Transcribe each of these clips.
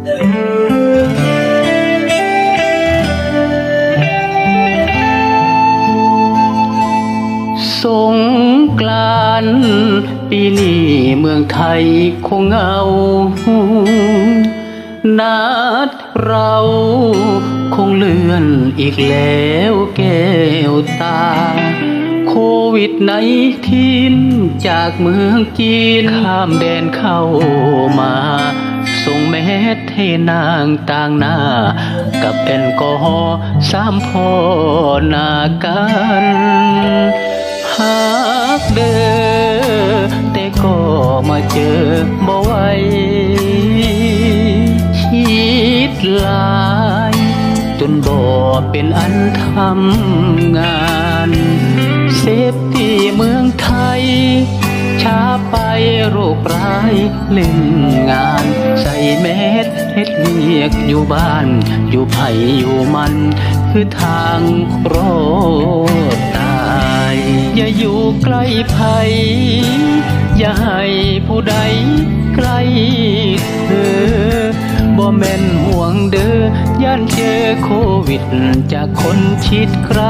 สงกรานต์ปีนี้เมืองไทยคงเหงานัดเราคงเลื่อนอีกแล้วแก้วตาโควิด-19จากเมืองจีนข้ามแดนเข้ามาส่งแมสให้นางต่างหน้ากับแอลกอฮอล์3 พอหน้ากันหากเด้อแต่ก็มาเจอบ่ไหวคิดหลายจนบ่เป็นอันทำงานเซฟที่เมืองไทยช้าไปโรคร้ายเล่นงานใส่แมสเฮ็ดเวียกอยู่บ้านอยู่ไผอยู่มันคือทางรอดตายอย่าอยู่ใกล้ไผอย่าให้ผู้ใดใกล้เธอบ่แม่นห่วงเด้อย่านเจอโควิดจากคนชิดไกล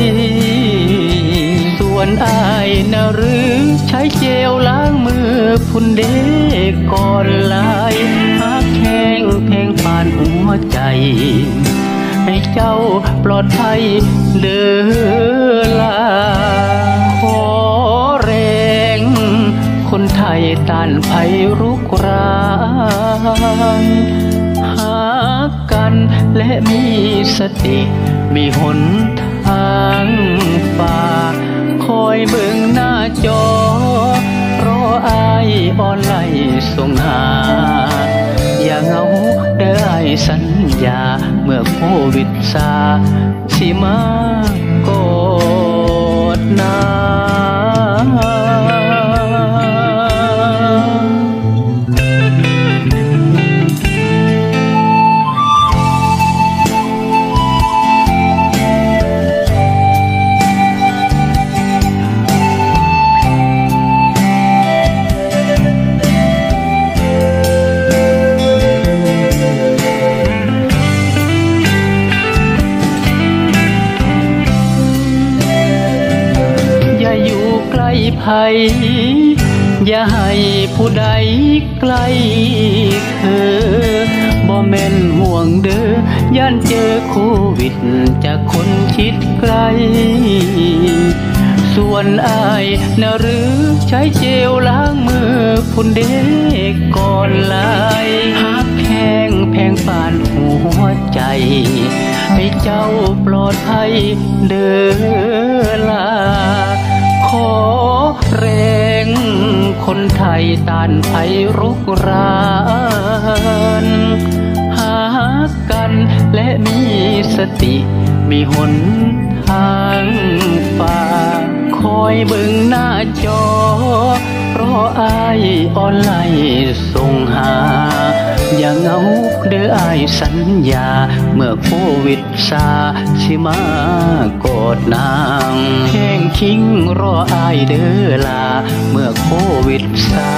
ส่วนอายนะหรือใช้เจลล้างมือพุ่นเด็กก่อนลายหากแข็งแพงปานหัวใจให้เจ้าปลอดภัยเด้อลาขอแรงคนไทยต้านภัยรุกรานหากันและมีสติมีหนทางฝ่าคอยเบิ่งหน้าจอรออายออนไลน์ส่งหาอย่าเหงาเด้ออายสัญญาเมื่อโควิดซาสิมากอดนาไผอย่าให้ผู้ใดใกล้เธอบ่แม่นห่วงเด้อย่านเจอโควิดจากคนชิดไกลส่วนอายนะหรือใช้เจลล้างมือพุ่นเด็กก่อนลายหากแข็งแพงปานหัวใจให้เจ้าปลอดภัยเด้อลาขอแรงคนไทยต้านภัยรุกรานหากันและมีสติมีหนทางฝ่าคอยเบิ่งหน้าจอเพราะอายออนไลน์ส่งหาอย่าเหงาเด้ออายสัญญาเมื่อโควิดซาสิมากอดนางแข้งคิงรออายเด้อลาเมื่อโควิดซา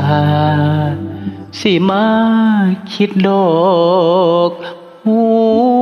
สิมาคิดดอกหั